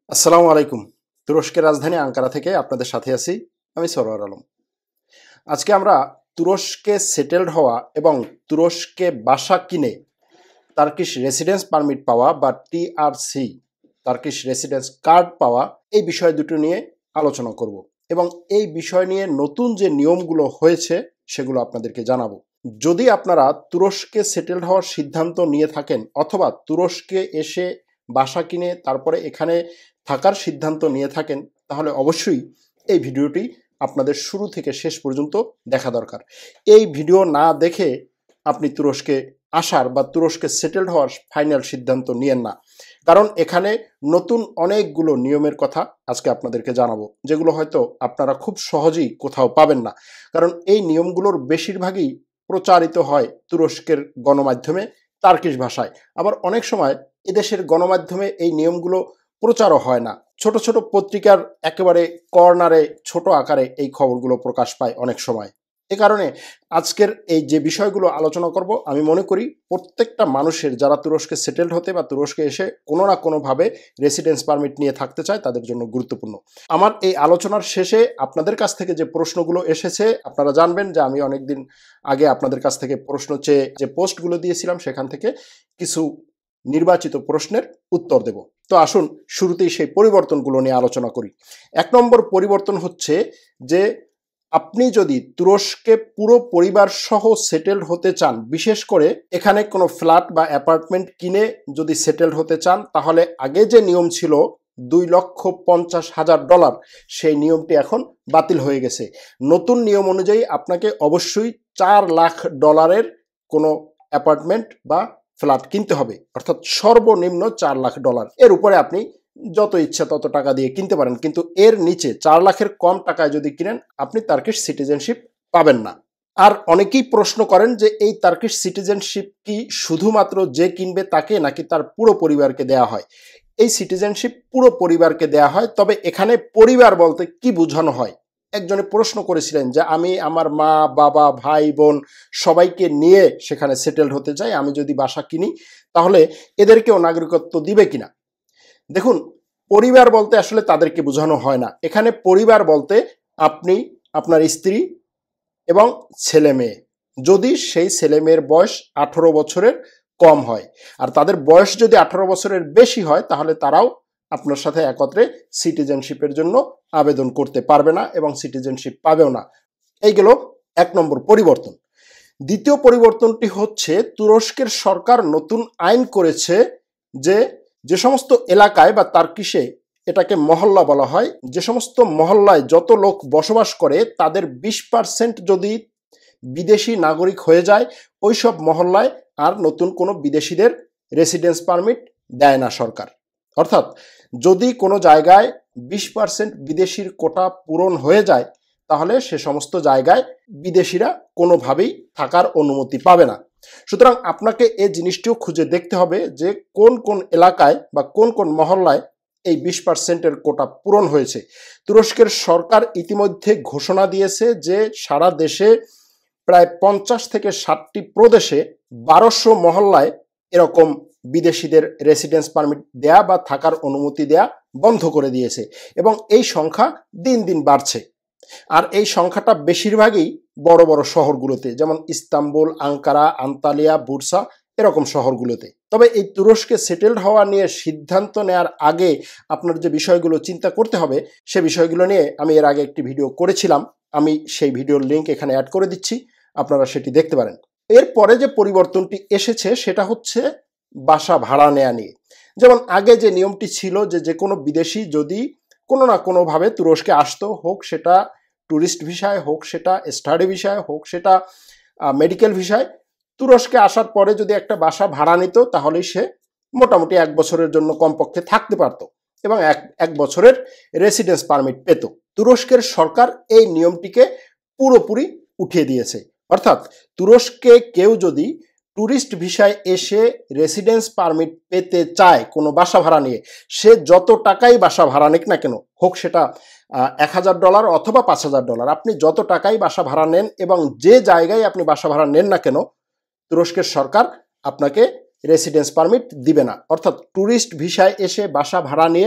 আসসালামু আলাইকুম। তুরস্কের রাজধানী আঙ্কারা থেকে আপনাদের সাথে আছি আমি সরওয়ার আলম। আজকে আমরা তুরস্কে সেটেলড হওয়া এবং তুরস্কে বাসা কিনে টার্কিশ রেসিডেন্স পারমিট পাওয়া বা টিআরসি টার্কিশ রেসিডেন্স কার্ড পাওয়া এই বিষয় দুটো নিয়ে আলোচনা করব এবং এই বিষয় নিয়ে নতুন যে নিয়মগুলো হয়েছে সেগুলো আপনাদেরকে জানাবো। যদি আপনারা তুরস্কে সেটেলড হওয়ার সিদ্ধান্ত নিয়ে থাকেন অথবা তুরস্কে এসে বাসা কিনে তারপরে এখানে থাকার সিদ্ধান্ত নিয়ে থাকেন তাহলে অবশ্যই এই ভিডিওটি আপনাদের শুরু থেকে শেষ পর্যন্ত দেখা দরকার। এই ভিডিও না দেখে আপনি তুরস্কে আসার বা তুরস্কে সেটেলড হওয়ার ফাইনাল সিদ্ধান্ত নিয়েন না, কারণ এখানে নতুন অনেকগুলো নিয়মের কথা আজকে আপনাদেরকে জানাবো যেগুলো হয়তো আপনারা খুব সহজেই কোথাও পাবেন না, কারণ এই নিয়মগুলোর বেশিরভাগই প্রচারিত হয় তুরস্কের গণমাধ্যমে টার্কিশ ভাষায়। আবার অনেক সময় এদেশের গণমাধ্যমে এই নিয়মগুলো প্রচারও হয় না, ছোট ছোট পত্রিকার একেবারে কর্নারে ছোট আকারে এই খবরগুলো প্রকাশ পায় অনেক সময়। এ কারণে আজকের এই যে বিষয়গুলো আলোচনা করব আমি মনে করি প্রত্যেকটা মানুষের যারা তুরস্কে সেটেলড হতে বা তুরস্কে এসে কোনো না কোনোভাবে রেসিডেন্স পারমিট নিয়ে থাকতে চায় তাদের জন্য গুরুত্বপূর্ণ। আমার এই আলোচনার শেষে আপনাদের কাছ থেকে যে প্রশ্নগুলো এসেছে আপনারা জানবেন যে আমি অনেকদিন আগে আপনাদের কাছ থেকে প্রশ্ন চেয়ে যে পোস্টগুলো দিয়েছিলাম সেখান থেকে কিছু নির্বাচিত প্রশ্নের উত্তর দেব। তো আসুন শুরুতেই সেই পরিবর্তনগুলো নিয়ে আলোচনা করি। ১ নম্বর পরিবর্তন হচ্ছে যে আপনি যদি তুরস্কে পুরো পরিবার সহ সেটেলড হতে চান, বিশেষ করে এখানে কোনো ফ্ল্যাট বা অ্যাপার্টমেন্ট কিনে যদি সেটেলড হতে চান, তাহলে আগে যে নিয়ম ছিল $2,50,000 সেই নিয়মটি এখন বাতিল হয়ে গেছে। নতুন নিয়ম অনুযায়ী আপনাকে অবশ্যই $4,00,000 কোনো অ্যাপার্টমেন্ট বা ফ্ল্যাট কিনতে হবে, অর্থাৎ সর্বনিম্ন $4,00,000। এর উপরে আপনি যত ইচ্ছা তত টাকা দিয়ে কিনতে পারেন, কিন্তু এর নিচে 4 লাখের কম টাকায় যদি কিনেন আপনি টার্কিশ সিটিজেনশিপ পাবেন না। আর অনেকেই প্রশ্ন করেন যে এই টার্কিশ সিটিজেনশিপ কি শুধুমাত্র যে কিনবে তাকে নাকি তার পুরো পরিবারকে দেয়া হয়? এই সিটিজেনশিপ পুরো পরিবারকে দেয়া হয়, তবে এখানে পরিবার বলতে কি বোঝানো হয়? একজনে প্রশ্ন করেছিলেন যে আমি আমার মা বাবা ভাই বোন সবাইকে নিয়ে সেখানে সেটেলড হতে চাই, আমি যদি বাসা কিনি তাহলে এদেরকেও নাগরিকত্ব দিবে কিনা। দেখুন, পরিবার বলতে আসলে তাদেরকে বোঝানো হয় না। এখানে পরিবার বলতে আপনি, আপনার স্ত্রী এবং ছেলে মেয়ে, যদি সেই ছেলে মেয়ের বয়স 18 বছরের কম হয়। আর তাদের বয়স যদি 18 বছরের বেশি হয় তাহলে তারাও আপনার সাথে একত্রে সিটিজেনশিপের জন্য আবেদন করতে পারবে না এবং সিটিজেনশিপ পাবেও না। এই গেল 1 নম্বর পরিবর্তন। দ্বিতীয় পরিবর্তনটি হচ্ছে তুরস্কের সরকার নতুন আইন করেছে যে যে সমস্ত এলাকায় বা টার্কিশে এটাকে মহল্লা বলা হয়, যে সমস্ত মহল্লায় যত লোক বসবাস করে তাদের 20% যদি বিদেশি নাগরিক হয়ে যায় ওই সব মহল্লায় আর নতুন কোনো বিদেশিদের রেসিডেন্স পারমিট দেয় না সরকার। অর্থাৎ যদি কোনো জায়গায় 20% বিদেশির কোটা পূরণ হয়ে যায় তাহলে সে সমস্ত জায়গায় বিদেশিরা কোনোভাবেই থাকার অনুমতি পাবে না। সুতরাং আপনাকে এই জিনিসটিও খুঁজে দেখতে হবে যে কোন কোন এলাকায় বা কোন কোন মহল্লায় এই 20%-এর কোটা পূরণ হয়েছে। তুরস্কের সরকার ইতিমধ্যে ঘোষণা দিয়েছে যে সারা দেশে প্রায় 50 থেকে 60টি প্রদেশে 1200 মহল্লায় এরকম বিদেশিদের রেসিডেন্স পারমিট দেয়া বা থাকার অনুমতি দেয়া বন্ধ করে দিয়েছে এবং এই সংখ্যা দিন দিন বাড়ছে। আর এই সংখ্যাটা বেশিরভাগই বড় বড় শহরগুলোতে, যেমন ইস্তাম্বুল, আঙ্কারা, আন্তালিয়া, বুরসা এরকম শহরগুলোতে। তবে এই তুরস্কে সেটেলড হওয়া নিয়ে সিদ্ধান্ত নেওয়ার আগে আপনার যে বিষয়গুলো চিন্তা করতে হবে সে বিষয়গুলো নিয়ে আমি এর আগে একটি ভিডিও করেছিলাম, আমি সেই ভিডিওর লিঙ্ক এখানে অ্যাড করে দিচ্ছি, আপনারা সেটি দেখতে পারেন। এরপরে যে পরিবর্তনটি এসেছে সেটা হচ্ছে বাসা ভাড়া নেওয়া নিয়ে। যেমন আগে যে নিয়মটি ছিল যে যে কোনো বিদেশি যদি কোনো না কোনোভাবে তুরস্কে আসতো, হোক সেটা ট্যুরিস্ট ভিসায়, হোক সেটা স্টাডি ভিসায়, হোক সেটা মেডিকেল ভিসায়, তুরস্কে আসার পরে যদি একটা বাসা ভাড়া নিত তাহলেই সে মোটামুটি 1 বছরের জন্য কমপক্ষে থাকতে পারত এবং এক বছরের রেসিডেন্স পারমিট পেত। তুরস্কের সরকার এই নিয়মটিকে পুরোপুরি উঠিয়ে দিয়েছে। অর্থাৎ তুরস্কে কেউ যদি ট্যুরিস্ট ভিসায় এসে রেসিডেন্স পারমিট পেতে চায় কোনো বাসা ভাড়া নিয়ে, সে যত টাকাই বাসা ভাড়া নিক না কেন, হোক সেটা $1,000 অথবা $5,000, আপনি যত টাকাই বাসা ভাড়া নেন এবং যে জায়গায় আপনি বাসা ভাড়া নেন না কেন, তুরস্কের সরকার আপনাকে রেসিডেন্স পারমিট দিবে না। অর্থাৎ ট্যুরিস্ট ভিসায় এসে বাসা ভাড়া নিয়ে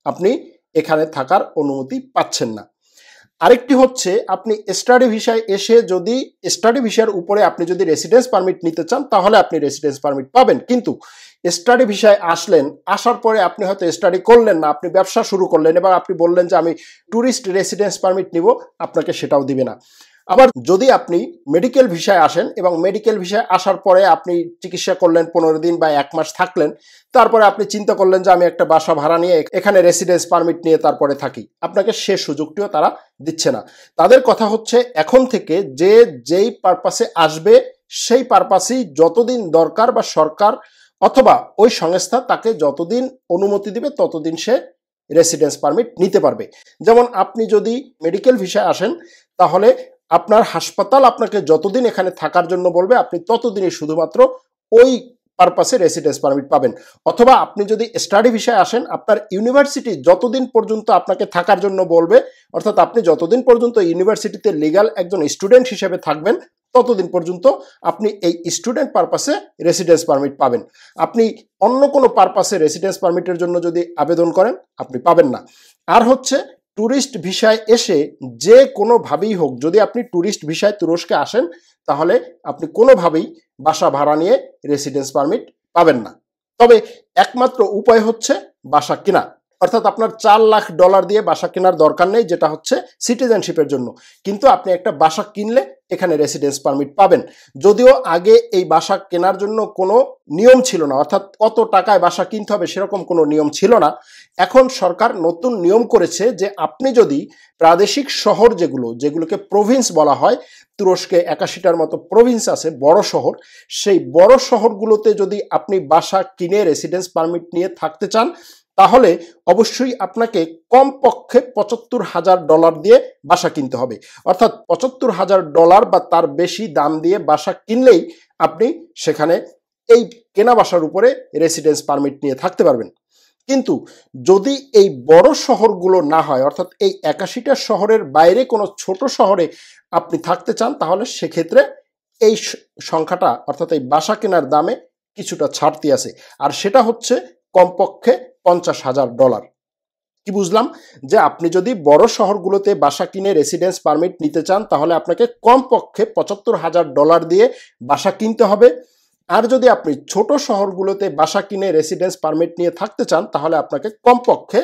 আপনি এখানে থাকার অনুমতি পাচ্ছেন না। আরেকটি হচ্ছে আপনি স্টাডি ভিসায় এসে যদি স্টাডি ভিসার উপরে আপনি যদি রেসিডেন্স পারমিট নিতে চান তাহলে আপনি রেসিডেন্স পারমিট পাবেন, কিন্তু স্টাডি ভিসায় আসলেন, আসার পরে আপনি হয়তো স্টাডি করলেন না, আপনি ব্যবসা শুরু করলেন, এবার আপনি বললেন যে আমি ট্যুরিস্ট রেসিডেন্স পারমিট নিব, আপনাকে সেটাও দিবে না। আবার যদি আপনি মেডিকেল ভিসায় আসেন এবং মেডিকেল ভিসায় আসার পরে আপনি চিকিৎসা করলেন 15 দিন বা 1 মাস থাকলেন, তারপরে আপনি চিন্তা করলেন যে আমি একটা বাসা ভাড়া নিয়ে এখানে রেসিডেন্স পারমিট নিয়ে তারপরে থাকি, আপনাকে সে সুযোগটিও তারা দিচ্ছে না। তাদের কথা হচ্ছে এখন থেকে যে যেই পারপাসে আসবে সেই পারপাসেই যতদিন দরকার বা সরকার অথবা ওই সংস্থা তাকে যতদিন অনুমতি দিবে ততদিন সে রেসিডেন্স পারমিট নিতে পারবে। যেমন আপনি যদি মেডিকেল ভিসায় আসেন তাহলে আপনার হাসপাতাল আপনাকে যতদিন এখানে থাকার জন্য বলবে আপনি ততদিনই শুধুমাত্র ওই পারপাসে রেসিডেন্স পারমিট পাবেন। অথবা আপনি যদি স্টাডি ভিসায় আসেন, আপনার ইউনিভার্সিটি যতদিন পর্যন্ত আপনাকে থাকার জন্য বলবে, অর্থাৎ আপনি যতদিন পর্যন্ত ইউনিভার্সিটিতে লিগ্যাল একজন স্টুডেন্ট হিসেবে থাকবেন ততদিন পর্যন্ত আপনি এই স্টুডেন্ট পারপাসে রেসিডেন্স পারমিট পাবেন। আপনি অন্য কোনো পারপাসে রেসিডেন্স পারমিটের জন্য যদি আবেদন করেন আপনি পাবেন না। আর হচ্ছে ট্যুরিস্ট ভিসায় এসে যে কোনোভাবেই হোক, যদি আপনি ট্যুরিস্ট ভিসায় তুরস্কে আসেন তাহলে আপনি কোনোভাবেই বাসা ভাড়া নিয়ে রেসিডেন্স পারমিট পাবেন না। তবে একমাত্র উপায় হচ্ছে বাসা কেনা, অর্থাৎ আপনার $4 লাখ দিয়ে বাসা কেনার দরকার নেই, যেটা হচ্ছে সিটিজেনশিপের জন্য, কিন্তু আপনি একটা বাসা কিনলে এখানে রেসিডেন্স পারমিট পাবেন। যদিও আগে এই বাসা কেনার জন্য কোনো নিয়ম ছিল না, অর্থাৎ কত টাকায় বাসা কিনতে হবে সেরকম কোনো নিয়ম ছিল না। এখন সরকার নতুন নিয়ম করেছে যে আপনি যদি প্রাদেশিক শহর যেগুলোকে প্রভিন্স বলা হয়, তুরস্কে 81টার মতো প্রভিন্স আছে, বড় শহর, সেই বড় শহরগুলোতে যদি আপনি বাসা কিনে রেসিডেন্স পারমিট নিয়ে থাকতে চান তাহলে অবশ্যই আপনাকে কমপক্ষে $75,000 দিয়ে বাসা কিনতে হবে। অর্থাৎ $75,000 বা তার বেশি দাম দিয়ে বাসা কিনলেই আপনি সেখানে এই কেনা বাসার উপরে রেসিডেন্স পারমিট নিয়ে থাকতে পারবেন। কিন্তু যদি এই বড় শহরগুলো না হয়, অর্থাৎ এই 81টা শহরের বাইরে কোনো ছোট শহরে আপনি থাকতে চান, তাহলে সেক্ষেত্রে এই সংখ্যাটা অর্থাৎ এই বাসা কেনার দামে কিছুটা ছাড়তি আছে, আর সেটা হচ্ছে কমপক্ষে $50,000। কি বুঝলাম? যে আপনি যদি বড় শহরগুলোতে বাসা কিনে রেসিডেন্স পারমিট নিতে চান তাহলে আপনাকে কমপক্ষে $75,000 দিয়ে বাসা কিনতে হবে। আর যদি আপনি ছোট শহরগুলোতে বাসা কিনে রেসিডেন্স পারমিট নিয়ে থাকতে চান তাহলে আপনাকে কমপক্ষে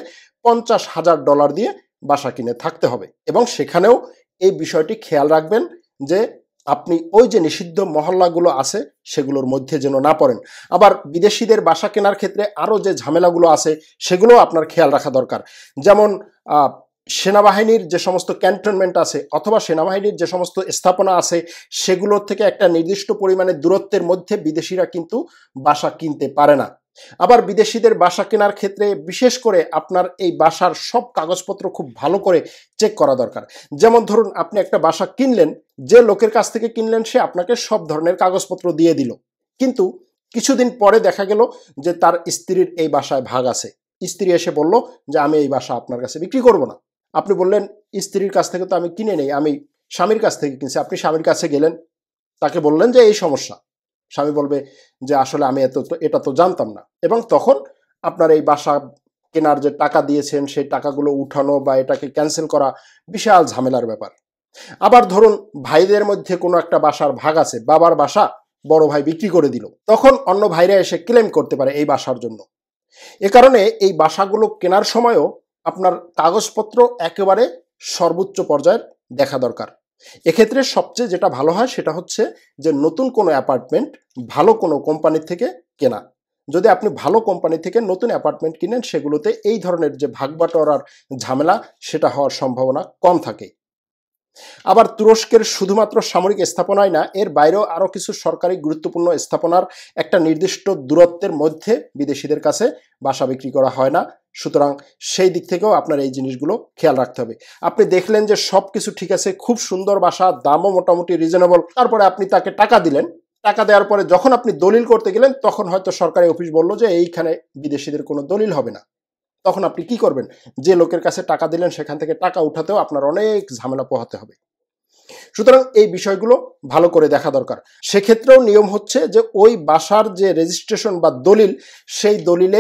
$50,000 দিয়ে বাসা কিনে থাকতে হবে। এবং সেখানেও এই বিষয়টি খেয়াল রাখবেন যে আপনি ওই যে নিষিদ্ধ মহল্লাগুলো আছে সেগুলোর মধ্যে যেন না পড়েন। আবার বিদেশিদের বাসা কেনার ক্ষেত্রে আরও যে ঝামেলাগুলো আছে সেগুলোও আপনার খেয়াল রাখা দরকার। যেমন সেনাবাহিনীর যে সমস্ত ক্যান্টনমেন্ট আছে অথবা সেনাবাহিনীর যে সমস্ত স্থাপনা আছে সেগুলোর থেকে একটা নির্দিষ্ট পরিমাণে দূরত্বের মধ্যে বিদেশিরা কিন্তু বাসা কিনতে পারে না। আবার বিদেশিদের বাসা কেনার ক্ষেত্রে বিশেষ করে আপনার এই বাসার সব কাগজপত্র খুব ভালো করে চেক করা দরকার। যেমন ধরুন আপনি একটা বাসা কিনলেন, যে লোকের কাছ থেকে কিনলেন সে আপনাকে সব ধরনের কাগজপত্র দিয়ে দিল, কিন্তু কিছুদিন পরে দেখা গেল যে তার স্ত্রীর এই বাসায় ভাগ আছে। স্ত্রী এসে বলল যে আমি এই বাসা আপনার কাছে বিক্রি করব না। আপনি বললেন স্ত্রীর কাছ থেকে তো আমি কিনে নেই, আমি স্বামীর কাছ থেকে কিনছি। আপনি স্বামীর কাছে গেলেন, তাকে বললেন যে এই সমস্যা। স্বামী বলবে যে আসলে আমি এটা তো জানতাম না, এবং তখন আপনার এই বাসা কেনার যে টাকা দিয়েছেন সেই টাকাগুলো উঠানো বা এটাকে ক্যান্সেল করা বিশাল ঝামেলার ব্যাপার। আবার ধরুন ভাইদের মধ্যে কোনো একটা বাসার ভাগ আছে, বাবার বাসা বড় ভাই বিক্রি করে দিল, তখন অন্য ভাইরা এসে ক্লেম করতে পারে এই বাসার জন্য। এ কারণে এই বাসাগুলো কেনার সময়ও আপনার কাগজপত্র একেবারে সর্বোচ্চ পর্যায়ের দেখা দরকার। এক্ষেত্রে সবচেয়ে যেটা ভালো হয় সেটা হচ্ছে যে নতুন কোনো অ্যাপার্টমেন্ট ভালো কোনো কোম্পানি থেকে কেনা। যদি আপনি ভালো কোম্পানি থেকে নতুন অ্যাপার্টমেন্ট কিনেন সেগুলোতে এই ধরনের যে ভাগবাটোয়ারার ঝামেলা সেটা হওয়ার সম্ভাবনা কম থাকে। আবার তুরস্কের শুধুমাত্র সামরিক স্থাপনাই না, এর বাইরেও আরও কিছু সরকারি গুরুত্বপূর্ণ স্থাপনার একটা নির্দিষ্ট দূরত্বের মধ্যে বিদেশিদের কাছে বাসা বিক্রি করা হয় না। সুতরাং সেই দিক থেকেও আপনার এই জিনিসগুলো খেয়াল রাখতে হবে। আপনি দেখলেন যে সব কিছু ঠিক আছে, খুব সুন্দর বাসা, দামও মোটামুটি রিজনেবল, তারপরে আপনি তাকে টাকা দিলেন। টাকা দেওয়ার পরে যখন আপনি দলিল করতে গেলেন তখন হয়তো সরকারি অফিস বললো যে এইখানে বিদেশিদের কোনো দলিল হবে না। তখন আপনি কি করবেন? যে লোকের কাছে টাকা দিলেন সেখান থেকে টাকা উঠাতেও আপনার অনেক ঝামেলা পোহাতে হবে। সুতরাং এই বিষয়গুলো ভালো করে দেখা দরকার। সেক্ষেত্রেও নিয়ম হচ্ছে যে ওই বাসার যে রেজিস্ট্রেশন বা দলিল, সেই দলিলে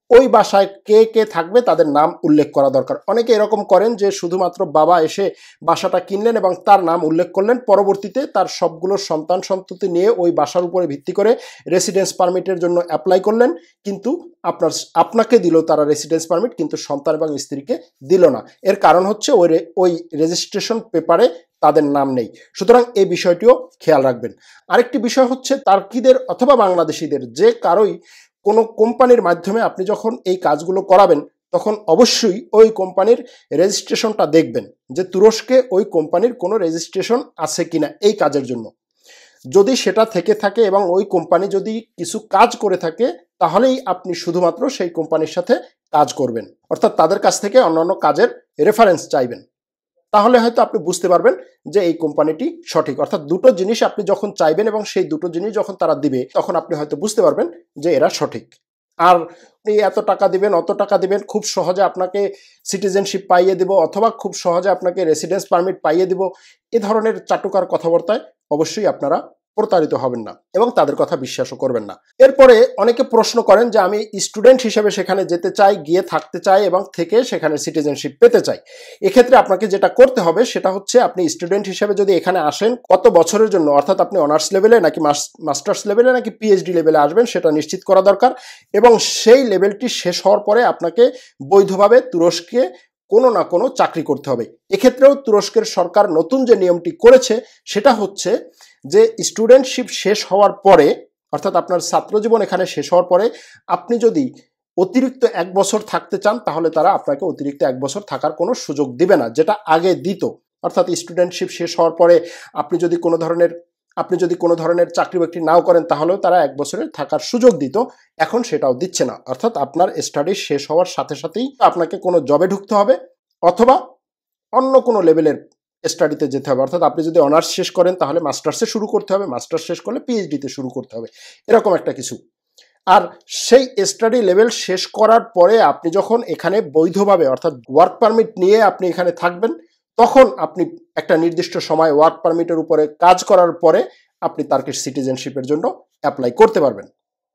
ওই বাসায় কে কে থাকবে তাদের নাম উল্লেখ করা দরকার। অনেকে এরকম করেন যে শুধুমাত্র বাবা এসে বাসাটা কিনলেন এবং তার নাম উল্লেখ করলেন, পরবর্তীতে তার সবগুলো সন্তান সন্ততি নিয়ে ওই বাসার উপরে ভিত্তি করে রেসিডেন্স পারমিটের জন্য অ্যাপ্লাই করলেন, কিন্তু আপনাকে দিল তারা রেসিডেন্স পারমিট, কিন্তু সন্তান এবং স্ত্রীকে দিল না। এর কারণ হচ্ছে ওই রেজিস্ট্রেশন পেপারে তাদের নাম নেই। সুতরাং এই বিষয়টিও খেয়াল রাখবেন। আরেকটি বিষয় হচ্ছে তার্কিদের অথবা বাংলাদেশিদের যে কারোই কোনো কোম্পানির মাধ্যমে আপনি যখন এই কাজগুলো করাবেন তখন অবশ্যই ওই কোম্পানির রেজিস্ট্রেশনটা দেখবেন যে তুরস্কে ওই কোম্পানির কোনো রেজিস্ট্রেশন আছে কিনা এই কাজের জন্য। যদি সেটা থেকে থাকে এবং ওই কোম্পানি যদি কিছু কাজ করে থাকে তাহলেই আপনি শুধুমাত্র সেই কোম্পানির সাথে কাজ করবেন, অর্থাৎ তাদের কাছ থেকে অন্যান্য কাজের রেফারেন্স চাইবেন। তাহলে হয়তো আপনি বুঝতে পারবেন যে এই কোম্পানিটি সঠিক। অর্থাৎ দুটো জিনিস আপনি যখন চাইবেন এবং সেই দুটো জিনিস যখন তারা দিবে তখন আপনি হয়তো বুঝতে পারবেন যে এরা সঠিক। আর আপনি এত টাকা দিবেন অত টাকা দিবেন, খুব সহজে আপনাকে সিটিজেনশিপ পাইয়ে দেব অথবা খুব সহজে আপনাকে রেসিডেন্স পারমিট পাইয়ে দেব, এ ধরনের চাটুকার কথাবার্তায় অবশ্যই আপনারা প্রতারিত হবেন না এবং তাদের কথা বিশ্বাসও করবেন না। এরপরে অনেকে প্রশ্ন করেন যে আমি স্টুডেন্ট হিসেবে সেখানে যেতে চাই, গিয়ে থাকতে চাই এবং থেকে সেখানে সিটিজেনশিপ পেতে চাই। এক্ষেত্রে আপনাকে যেটা করতে হবে সেটা হচ্ছে আপনি স্টুডেন্ট হিসেবে যদি এখানে আসেন কত বছরের জন্য, অর্থাৎ আপনি অনার্স লেভেলে নাকি মাস্টার্স লেভেলে নাকি পিএইচডি লেভেলে আসবেন সেটা নিশ্চিত করা দরকার এবং সেই লেভেলটি শেষ হওয়ার পরে আপনাকে বৈধভাবে তুরস্কে কোনো না কোনো চাকরি করতে হবে। এক্ষেত্রেও তুরস্কের সরকার নতুন যে নিয়মটি করেছে সেটা হচ্ছে যে স্টুডেন্টশিপ শেষ হওয়ার পরে, অর্থাৎ আপনার ছাত্রজীবন এখানে শেষ হওয়ার পরে আপনি যদি অতিরিক্ত 1 বছর থাকতে চান তাহলে তারা আপনাকে অতিরিক্ত 1 বছর থাকার কোনো সুযোগ দিবে না, যেটা আগে দিত। অর্থাৎ স্টুডেন্টশিপ শেষ হওয়ার পরে আপনি যদি কোনো ধরনের চাকরি বাকরি নাও করেন তাহলেও তারা 1 বছরের থাকার সুযোগ দিত, এখন সেটাও দিচ্ছে না। অর্থাৎ আপনার স্টাডি শেষ হওয়ার সাথে সাথেই আপনাকে কোনো জবে ঢুকতে হবে অথবা অন্য কোনো লেভেলের স্টাডিতে যেতে হবে। অর্থাৎ আপনি যদি অনার্স শেষ করেন তাহলে মাস্টার্সে শুরু করতে হবে, মাস্টার্স শেষ করলে পিএইচডিতে শুরু করতে হবে, এরকম একটা কিছু। আর সেই স্টাডি লেভেল শেষ করার পরে আপনি যখন এখানে বৈধভাবে অর্থাৎ ওয়ার্ক পারমিট নিয়ে আপনি এখানে থাকবেন তখন আপনি একটা নির্দিষ্ট সময় ওয়ার্ক পারমিটের উপরে কাজ করার পরে আপনি তার্কিশ সিটিজেনশিপের জন্য অ্যাপ্লাই করতে পারবেন।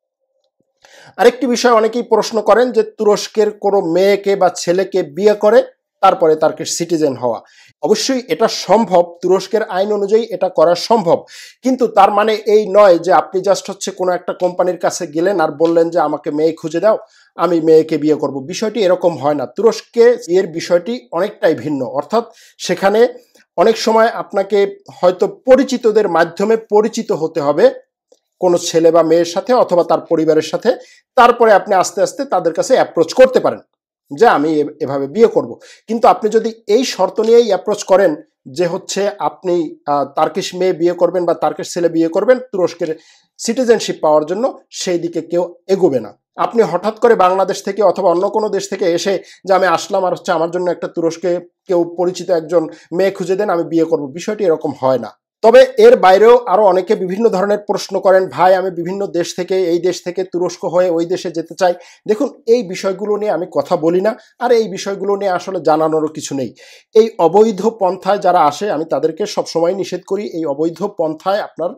আরেকটি বিষয় অনেকেই প্রশ্ন করেন যে তুরস্কের কোনো মেয়েকে বা ছেলেকে বিয়ে করে তারপরে তার্কিশ সিটিজেন হওয়া। অবশ্যই এটা সম্ভব, তুরস্কের আইন অনুযায়ী এটা করা সম্ভব, কিন্তু তার মানে এই নয় যে আপনি জাস্ট হচ্ছে কোনো একটা কোম্পানির কাছে গেলেন আর বললেন যে আমাকে মেয়ে খুঁজে দাও, আমি মেয়েকে বিয়ে করব। বিষয়টি এরকম হয় না। তুরস্কে এর বিষয়টি অনেকটাই ভিন্ন। অর্থাৎ সেখানে অনেক সময় আপনাকে হয়তো পরিচিতদের মাধ্যমে পরিচিত হতে হবে কোনো ছেলে বা মেয়ের সাথে অথবা তার পরিবারের সাথে, তারপরে আপনি আস্তে আস্তে তাদের কাছে অ্যাপ্রোচ করতে পারেন যে আমি এভাবে বিয়ে করব। কিন্তু আপনি যদি এই শর্ত নিয়েই অ্যাপ্রোচ করেন যে হচ্ছে আপনি তার্কিশ মেয়ে বিয়ে করবেন বা তার্কিশ ছেলে বিয়ে করবেন তুরস্কের সিটিজেনশিপ পাওয়ার জন্য, সেই দিকে কেউ এগোবে না। আপনি হঠাৎ করে বাংলাদেশ থেকে অথবা অন্য কোনো দেশ থেকে এসে যে আমি আসলাম আর হচ্ছে আমার জন্য একটা তুরস্কে কেউ পরিচিত একজন মেয়ে খুঁজে দেন আমি বিয়ে করব, বিষয়টি এরকম হয় না। তবে এর বাইরেও আরো অনেকে বিভিন্ন ধরনের প্রশ্ন করেন, ভাই আমি বিভিন্ন দেশ থেকে এই দেশ থেকে তুরস্ক হয়ে ওই দেশে যেতে চাই। দেখুন, এই বিষয়গুলো নিয়ে আমি কথা বলি না, আর এই বিষয়গুলো নিয়ে আসলে জানানোরও কিছু নেই। এই অবৈধ পন্থায় যারা আসে আমি তাদেরকে সবসময় নিষেধ করি। এই অবৈধ পন্থায় আপনার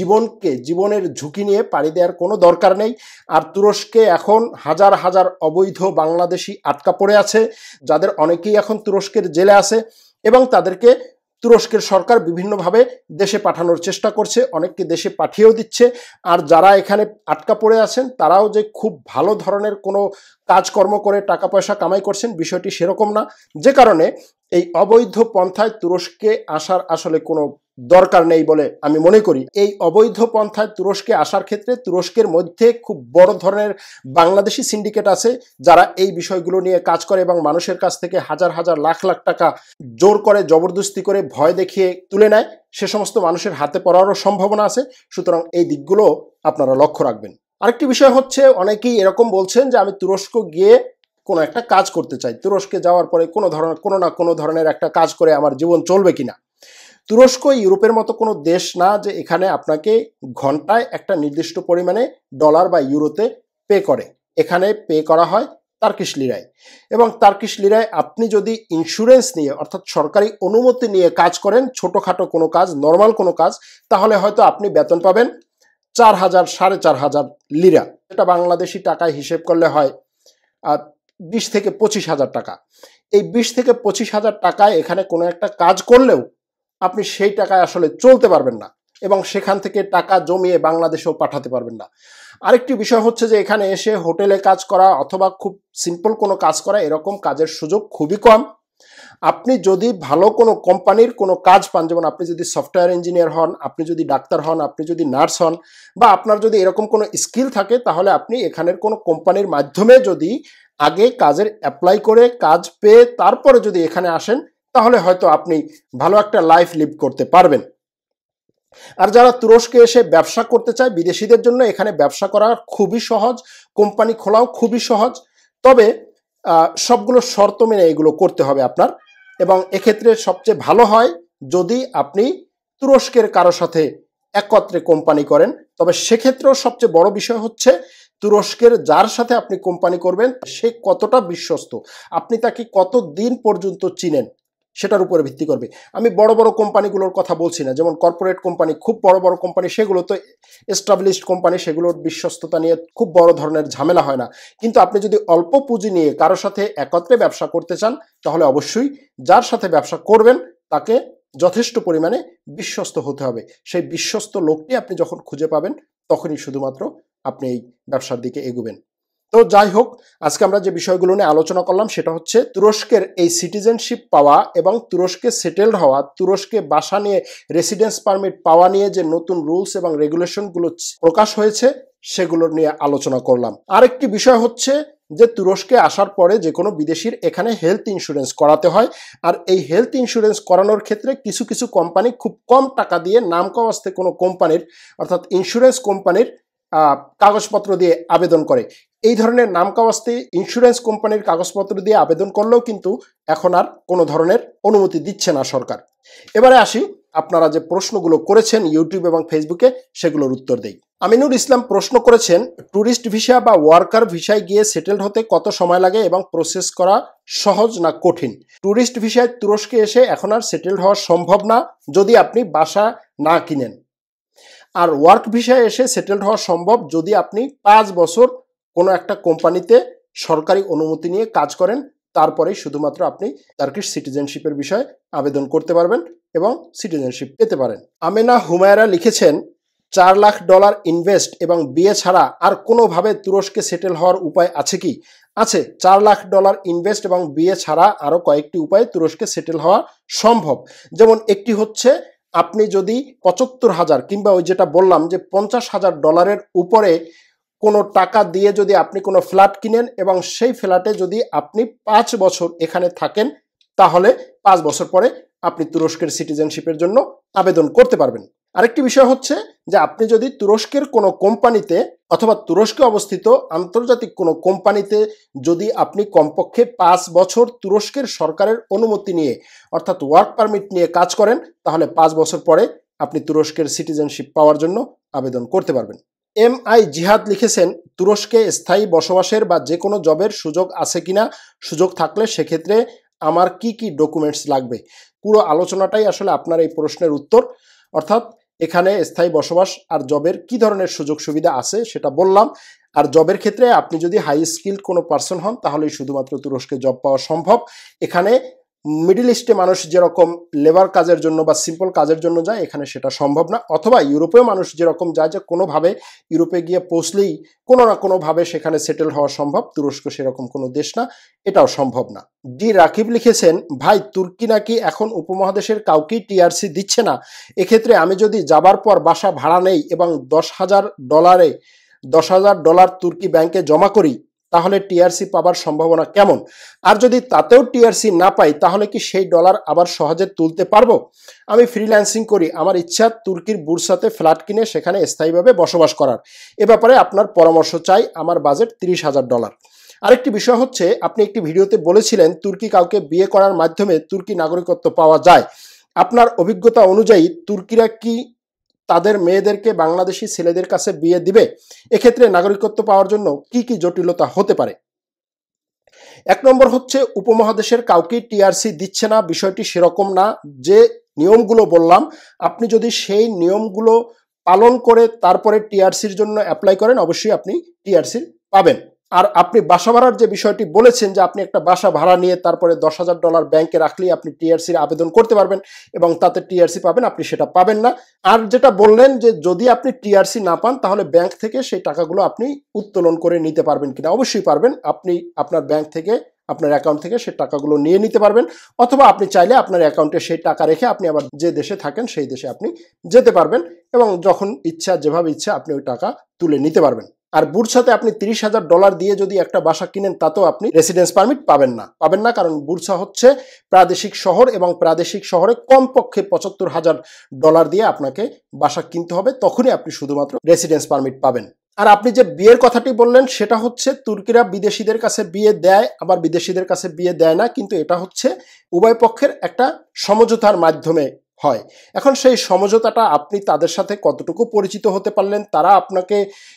জীবনের ঝুঁকি নিয়ে পাড়ি দেওয়ার কোনো দরকার নেই। আর তুরস্কে এখন হাজার হাজার অবৈধ বাংলাদেশি আটকা পড়ে আছে, যাদের অনেকেই এখন তুরস্কের জেলে আছে এবং তাদেরকে তুরস্কের সরকার বিভিন্নভাবে দেশে পাঠানোর চেষ্টা করছে, অনেককে দেশে পাঠিয়েও দিচ্ছে। আর যারা এখানে আটকা পড়ে আছেন তারাও যে খুব ভালো ধরনের কোনো কাজকর্ম করে টাকা পয়সা কামাই করছেন বিষয়টি সেরকম না, যে কারণে এই অবৈধ পন্থায় তুরস্কে আসার আসলে কোনো দরকার নেই বলে আমি মনে করি। এই অবৈধ পন্থায় তুরস্কে আসার ক্ষেত্রে তুরস্কের মধ্যে খুব বড় ধরনের বাংলাদেশি সিন্ডিকেট আছে যারা এই বিষয়গুলো নিয়ে কাজ করে এবং মানুষের কাছ থেকে হাজার হাজার লাখ লাখ টাকা জোর করে জবরদস্তি করে ভয় দেখিয়ে তুলে নেয়। সে সমস্ত মানুষের হাতে পড়ারও সম্ভাবনা আছে, সুতরাং এই দিকগুলো আপনারা লক্ষ্য রাখবেন। আরেকটি বিষয় হচ্ছে অনেকেই এরকম বলছেন যে আমি তুরস্ক গিয়ে কোনো একটা কাজ করতে চাই, তুরস্কে যাওয়ার পরে কোনো ধরনের একটা কাজ করে আমার জীবন চলবে কিনা। তুরস্ক ইউরোপের মতো কোনো দেশ না যে এখানে আপনাকে ঘন্টায় একটা নির্দিষ্ট পরিমাণে ডলার বা ইউরোতে পে করে। এখানে পে করা হয় তার্কিশ লিরায়, এবং তার্কিশ লিরায় আপনি যদি ইন্স্যুরেন্স নিয়ে অর্থাৎ সরকারি অনুমতি নিয়ে কাজ করেন, ছোটোখাটো কোনো কাজ, নর্মাল কোনো কাজ, তাহলে হয়তো আপনি বেতন পাবেন 4,000 4,500 লিরা, যেটা বাংলাদেশি টাকায় হিসেব করলে হয় 20,000-25,000 টাকা। এই 20,000-25,000 টাকায় এখানে কোনো একটা কাজ করলেও আপনি সেই টাকায় আসলে চলতে পারবেন না এবং সেখান থেকে টাকা জমিয়ে বাংলাদেশেও পাঠাতে পারবেন না। আরেকটি বিষয় হচ্ছে যে এখানে এসে হোটেলে কাজ করা অথবা খুব সিম্পল কোনো কাজ করা, এরকম কাজের সুযোগ খুবই কম। আপনি যদি ভালো কোনো কোম্পানির কোনো কাজ পান, যেমন আপনি যদি সফটওয়্যার ইঞ্জিনিয়ার হন, আপনি যদি ডাক্তার হন, আপনি যদি নার্স হন, বা আপনার যদি এরকম কোনো স্কিল থাকে, তাহলে আপনি এখানের কোনো কোম্পানির মাধ্যমে যদি আগে কাজের অ্যাপ্লাই করে কাজ পেয়ে তারপরে যদি এখানে আসেন, তাহলে হয়তো আপনি ভালো একটা লাইফ লিভ করতে পারবেন। আর যারা তুরস্কে এসে ব্যবসা করতে চায়, বিদেশিদের জন্য এখানে ব্যবসা করা খুবই সহজ, কোম্পানি খোলাও খুবই সহজ। তবে সবগুলো শর্ত মেনে এগুলো করতে হবে আপনার, এবং এক্ষেত্রে সবচেয়ে ভালো হয় যদি আপনি তুরস্কের কারো সাথে একত্রে কোম্পানি করেন। তবে সেক্ষেত্রেও সবচেয়ে বড় বিষয় হচ্ছে তুরস্কের যার সাথে আপনি কোম্পানি করবেন সে কতটা বিশ্বস্ত, আপনি তাকে কত দিন পর্যন্ত চিনেন সেটার উপরে ভিত্তি করবে। আমি বড় বড় কোম্পানিগুলোর কথা বলছি না, যেমন কর্পোরেট কোম্পানি, খুব বড় বড় কোম্পানি, সেগুলো তো এস্টাবলিশড কোম্পানি, সেগুলোর বিশ্বস্ততা নিয়ে খুব বড় ধরনের ঝামেলা হয় না। কিন্তু আপনি যদি অল্প পুঁজি নিয়ে কারো সাথে একত্রে ব্যবসা করতে চান, তাহলে অবশ্যই যার সাথে ব্যবসা করবেন তাকে যথেষ্ট পরিমাণে বিশ্বস্ত হতে হবে। সেই বিশ্বস্ত লোকটি আপনি যখন খুঁজে পাবেন, তখনই শুধুমাত্র আপনি এই ব্যবসার দিকে এগোবেন। তো যাই হোক, আজকে আমরা যে বিষয়গুলো নিয়ে আলোচনা করলাম সেটা হচ্ছে তুরস্কের এই সিটিজেনশিপ পাওয়া এবং তুরস্কে সেটেলড হওয়া, তুরস্কে বাসা নিয়ে রেসিডেন্স পারমিট পাওয়া নিয়ে যে নতুন রুলস এবং রেগুলেশনগুলো প্রকাশ হয়েছে সেগুলোর নিয়ে আলোচনা করলাম। আরেকটি বিষয় হচ্ছে যে তুরস্কে আসার পরে যে কোনো বিদেশির এখানে হেলথ ইন্স্যুরেন্স করাতে হয়, আর এই হেলথ ইন্স্যুরেন্স করানোর ক্ষেত্রে কিছু কিছু কোম্পানি খুব কম টাকা দিয়ে নামকাওয়াস্তে কোনো কোম্পানির, অর্থাৎ ইন্স্যুরেন্স কোম্পানির কাগজপত্র দিয়ে আবেদন করে। এই ধরনের নামকাওয়াস্তে ইন্স্যুরেন্স কোম্পানির কাগজপত্র দিয়ে আবেদন করলেও কিন্তু এখন আর কোনো ধরনের অনুমতি দিচ্ছে না সরকার। এবারে আসি, আপনারা যে প্রশ্নগুলো করেছেন ইউটিউব এবং ফেসবুকে, সেগুলোর উত্তর দেই। আমিনুল ইসলাম প্রশ্ন করেছেন, ট্যুরিস্ট ভিসা বা ওয়ার্কার ভিসায় গিয়ে সেটেলড হতে কত সময় লাগে এবং প্রসেস করা সহজ না কঠিন? ট্যুরিস্ট ভিসায় তুরস্কে এসে এখন আর সেটেলড হওয়া সম্ভব না যদি আপনি বাসা না কিনেন। আর ওয়ার্ক ভিসায় এসে সেটেলড হওয়া সম্ভব যদি আপনি 5 বছর কোনো একটা কোম্পানিতে সরকারি অনুমতি নিয়ে কাজ করেন, তারপরেই শুধুমাত্র আপনি টার্কিশ সিটিজেনশিপের বিষয়ে আবেদন করতে পারবেন এবং সিটিজেনশিপ পেতে পারেন। আমেনা হুমায়রা লিখেছেন, $4 লাখ ইনভেস্ট এবং বিয়ে ছাড়া আর কোনোভাবে তুরস্কে সেটেল হওয়ার উপায় আছে কি? আছে, $4 লাখ ইনভেস্ট এবং বিয়ে ছাড়া আরও কয়েকটি উপায়ে তুরস্কে সেটেল হওয়া সম্ভব। যেমন একটি হচ্ছে, আপনি যদি 75,000 কিংবা ওই যেটা বললাম যে $50,000 উপরে কোনো টাকা দিয়ে যদি আপনি কোনো ফ্ল্যাট কিনেন এবং সেই ফ্ল্যাটে যদি আপনি 5 বছর এখানে থাকেন, তাহলে 5 বছর পরে আপনি তুরস্কের সিটিজেনশিপের জন্য আবেদন করতে পারবেন। আরেকটি বিষয় হচ্ছে যে আপনি যদি তুরস্কের কোনো কোম্পানিতে অথবা তুরস্কে অবস্থিত আন্তর্জাতিক কোনো কোম্পানিতে যদি আপনি কমপক্ষে 5 বছর তুরস্কের সরকারের অনুমতি নিয়ে, অর্থাৎ ওয়ার্ক পারমিট নিয়ে কাজ করেন, তাহলে 5 বছর পরে আপনি তুরস্কের সিটিজেনশিপ পাওয়ার জন্য আবেদন করতে পারবেন। MI জিহাদ লিখেছেন, তুরস্কে স্থায়ী বসবাসের বা যে কোনো জবের সুযোগ আছে কিনা, সুযোগ থাকলে সেক্ষেত্রে আমার কি কি ডকুমেন্টস লাগবে? পুরো আলোচনাটাই আসলে আপনার এই প্রশ্নের উত্তর। অর্থাৎ এখানে স্থায়ী বসবাস আর জবের কি ধরনের সুযোগ সুবিধা আছে সেটা বললাম। আর জবের ক্ষেত্রে আপনি যদি হাই স্কিল্ড কোনো পার্সন হন, তাহলেই শুধুমাত্র তুরস্কে জব পাওয়া সম্ভব। এখানে মিডল ইস্টে মানুষ যেরকম লেবার কাজের জন্য বা সিম্পল কাজের জন্য যায়, এখানে সেটা সম্ভব না। অথবা ইউরোপেও মানুষ যেরকম যায় যে কোনোভাবে ইউরোপে গিয়ে পৌঁছলেই কোনো না কোনোভাবে সেখানে সেটেল হওয়া সম্ভব, তুরস্ক সেরকম কোনো দেশ না, এটাও সম্ভব না। ডি রাকিব লিখেছেন, ভাই তুর্কি নাকি এখন উপমহাদেশের কাউকেই টিআরসি দিচ্ছে না, এক্ষেত্রে আমি যদি যাবার পর বাসা ভাড়া নেই এবং $10,000 তুর্কি ব্যাংকে জমা করি, তাহলে টিআরসি পাবার সম্ভাবনা কেমন? আর যদি তাতেও টিআরসি না পাই, তাহলে কি সেই ডলার আবার সহজে তুলতে পারবো? আমি ফ্রিল্যান্সিং করি, আমার ইচ্ছা তুর্কির বুরসাতে ফ্ল্যাট কিনে সেখানে স্থায়ীভাবে বসবাস করার। এ ব্যাপারে আপনার পরামর্শ চাই, আমার বাজেট $30,000। আরেকটি বিষয় হচ্ছে, আপনি একটি ভিডিওতে বলেছিলেন তুর্কি কাউকে বিয়ে করার মাধ্যমে তুর্কি নাগরিকত্ব পাওয়া যায়। আপনার অভিজ্ঞতা অনুযায়ী তুর্কিরা কি তাদের মেয়েদেরকে বাংলাদেশি ছেলেদের কাছে বিয়ে দিবে? এক্ষেত্রে নাগরিকত্ব পাওয়ার জন্য কি কি জটিলতা হতে পারে? 1 নম্বর হচ্ছে, উপমহাদেশের কাউকেই টিআরসি দিচ্ছে না, বিষয়টি সেরকম না। যে নিয়মগুলো বললাম, আপনি যদি সেই নিয়মগুলো পালন করে তারপরে টিআরসির জন্য অ্যাপ্লাই করেন, অবশ্যই আপনি টিআরসি পাবেন। আর আপনি বাসা ভাড়ার যে বিষয়টি বলেছেন যে আপনি একটা বাসা ভাড়া নিয়ে তারপরে $10,000 ব্যাংকে রাখলেই আপনি টিআরসির আবেদন করতে পারবেন এবং তাতে টিআরসি পাবেন, আপনি সেটা পাবেন না। আর যেটা বললেন যে যদি আপনি টিআরসি না পান তাহলে ব্যাংক থেকে সেই টাকাগুলো আপনি উত্তোলন করে নিতে পারবেন কিনা, অবশ্যই পারবেন। আপনি আপনার ব্যাংক থেকে আপনার অ্যাকাউন্ট থেকে সেই টাকাগুলো নিয়ে নিতে পারবেন, অথবা আপনি চাইলে আপনার অ্যাকাউন্টে সেই টাকা রেখে আপনি আবার যে দেশে থাকেন সেই দেশে আপনি যেতে পারবেন এবং যখন ইচ্ছা যেভাবে ইচ্ছা আপনি ওই টাকা তুলে নিতে পারবেন। আর বুরসাতে আপনি $30,000 দিয়ে যদি একটা বাসা কিনেন তাতেও আপনি রেসিডেন্স পারমিট পাবেন না, কারণ বুরসা হচ্ছে প্রাদেশিক শহর এবং প্রাদেশিক শহরে কমপক্ষে $75,000 দিয়ে আপনাকে বাসা কিনতে হবে, তখনই আপনি শুধুমাত্র রেসিডেন্স পারমিট পাবেন। আর আপনি যে বিয়ের কথাটি বললেন সেটা হচ্ছে তুর্কিরা বিদেশিদের কাছে বিয়ে দেয় আবার বিদেশিদের কাছে বিয়ে দেয় না, কিন্তু এটা হচ্ছে উভয় পক্ষের একটা সমঝোতার মাধ্যমে হয়। এখন সেই সমঝোতাটা আপনি তাদের সাথে কতটুকু পরিচিত হতে পারলেন, তারা আপনাকে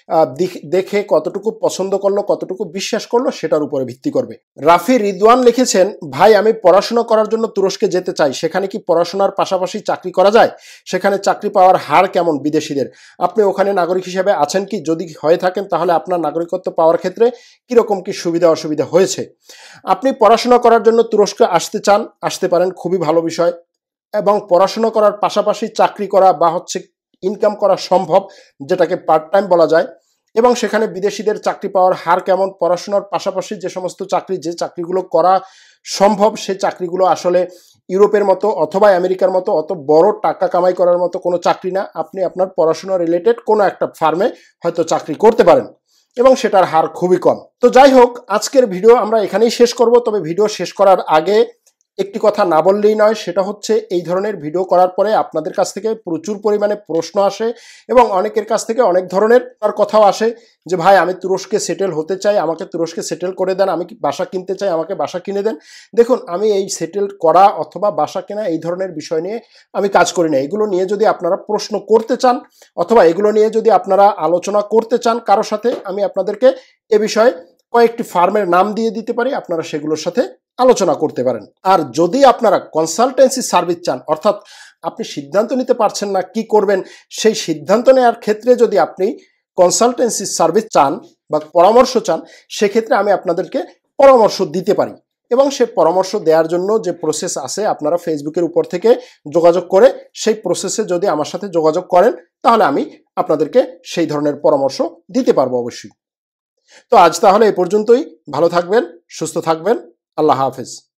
দেখে কতটুকু পছন্দ করলো, কতটুকু বিশ্বাস করলো, সেটার উপরে ভিত্তি করবে। রাফি রিদওয়ান লিখেছেন, ভাই আমি পড়াশোনা করার জন্য তুরস্কে যেতে চাই, সেখানে কি পড়াশোনার পাশাপাশি চাকরি করা যায়? সেখানে চাকরি পাওয়ার হার কেমন বিদেশিদের? আপনি ওখানে নাগরিক হিসেবে আছেন কি? যদি হয়ে থাকেন তাহলে আপনার নাগরিকত্ব পাওয়ার ক্ষেত্রে কিরকম কি সুবিধা অসুবিধা হয়েছে? আপনি পড়াশোনা করার জন্য তুরস্কে আসতে চান, আসতে পারেন, খুবই ভালো বিষয়। এবং পড়াশোনা করার পাশাপাশি চাকরি করা বা হচ্ছে ইনকাম করা সম্ভব, যেটাকে পার্ট টাইম বলা যায়। এবং সেখানে বিদেশিদের চাকরি পাওয়ার হার কেমন? পড়াশোনার পাশাপাশি যে সমস্ত যে চাকরিগুলো করা সম্ভব, সেই চাকরিগুলো আসলে ইউরোপের মতো অথবা আমেরিকার মতো অত বড় টাকা কামাই করার মতো কোনো চাকরি না। আপনি আপনার পড়াশোনা রিলেটেড কোনো একটা ফার্মে হয়তো চাকরি করতে পারেন এবং সেটার হার খুবই কম। তো যাই হোক, আজকের ভিডিও আমরা এখানেই শেষ করব। তবে ভিডিও শেষ করার আগে একটি কথা না বললেই নয়, সেটা হচ্ছে এই ধরনের ভিডিও করার পরে আপনাদের কাছ থেকে প্রচুর পরিমাণে প্রশ্ন আসে এবং অনেকের কাছ থেকে অনেক ধরনের কথাও আসে যে ভাই আমি তুরস্কে সেটেল হতে চাই, আমাকে তুরস্কে সেটেল করে দেন, আমি বাসা কিনতে চাই, আমাকে বাসা কিনে দেন। দেখুন, আমি এই সেটেল করা অথবা বাসা কেনা এই ধরনের বিষয় নিয়ে আমি কাজ করি না। এগুলো নিয়ে যদি আপনারা প্রশ্ন করতে চান অথবা এগুলো নিয়ে যদি আপনারা আলোচনা করতে চান কারোর সাথে, আমি আপনাদেরকে এ বিষয়ে কয়েকটি ফার্মের নাম দিয়ে দিতে পারি, আপনারা সেগুলোর সাথে আলোচনা করতে পারেন। আর যদি আপনারা কনসালটেন্সি সার্ভিস চান, অর্থাৎ আপনি সিদ্ধান্ত নিতে পারছেন না কি করবেন, সেই সিদ্ধান্ত নেওয়ার ক্ষেত্রে যদি আপনি কনসালটেন্সি সার্ভিস চান বা পরামর্শ চান, সেক্ষেত্রে আমি আপনাদেরকে পরামর্শ দিতে পারি। এবং সে পরামর্শ দেওয়ার জন্য যে প্রসেস আছে, আপনারা ফেসবুকের উপর থেকে যোগাযোগ করে সেই প্রসেসে যদি আমার সাথে যোগাযোগ করেন তাহলে আমি আপনাদেরকে সেই ধরনের পরামর্শ দিতে পারবো অবশ্যই। তো আজ তাহলে এ পর্যন্তই। ভালো থাকবেন, সুস্থ থাকবেন। আল্লাহ হাফেজ।